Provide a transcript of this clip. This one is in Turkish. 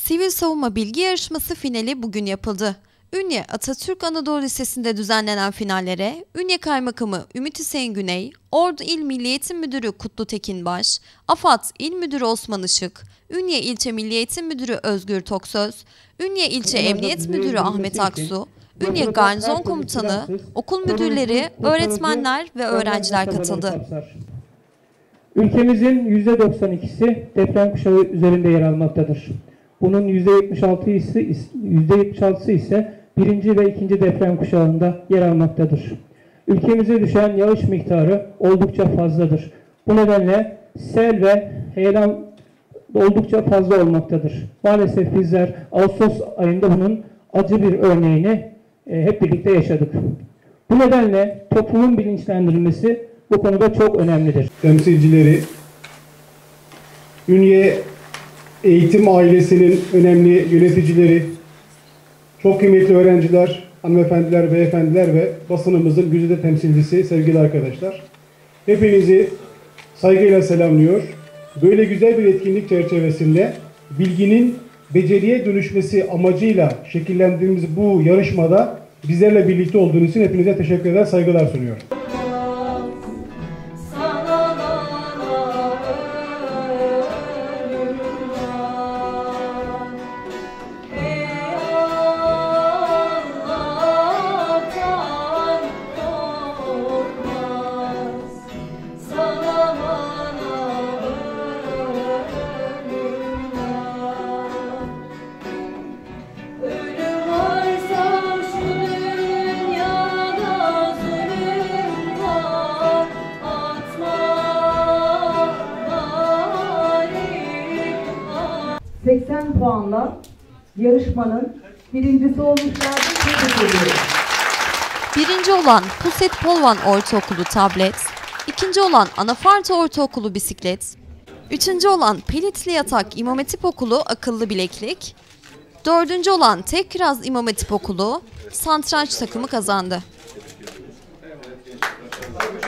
Sivil Savunma Bilgi Yarışması finali bugün yapıldı. Ünye Atatürk Anadolu Lisesi'nde düzenlenen finallere Ünye Kaymakamı Ümit Hüseyin Güney, Ordu İl Milli Eğitim Müdürü Kutlu Tekinbaş, AFAD İl Müdürü Osman Işık, Ünye İlçe Milli Eğitim Müdürü Özgür Toksöz, Ünye İlçe Emniyet Müdürü Ahmet Aksu, Ünye Garnizon Komutanı, okul müdürleri, öğretmenler ve öğrenciler katıldı. Ülkemizin %92'si deprem kuşağı üzerinde yer almaktadır. Bunun %76'sı ise birinci ve ikinci deprem kuşağında yer almaktadır. Ülkemize düşen yağış miktarı oldukça fazladır. Bu nedenle sel ve heyelan oldukça fazla olmaktadır. Maalesef bizler Ağustos ayında bunun acı bir örneğini hep birlikte yaşadık. Bu nedenle toplumun bilinçlendirilmesi bu konuda çok önemlidir. Temsilcileri, Ünye Eğitim ailesinin önemli yöneticileri, çok kıymetli öğrenciler, hanımefendiler, beyefendiler ve basınımızın güzide temsilcisi sevgili arkadaşlar. Hepinizi saygıyla selamlıyor. Böyle güzel bir etkinlik çerçevesinde bilginin beceriye dönüşmesi amacıyla şekillendirdiğimiz bu yarışmada bizlerle birlikte olduğunuz için hepinize teşekkür eder, saygılar sunuyorum. ...80 puanla yarışmanın birincisi olmuşlardır. Tebrik ediyorum. Birinci olan Puset Polvan Ortaokulu tablet, ikinci olan Anafarta Ortaokulu bisiklet, üçüncü olan Pelitli Yatak İmam Hatip Okulu akıllı bileklik, dördüncü olan Tekkiraz İmam Hatip Okulu satranç takımı kazandı.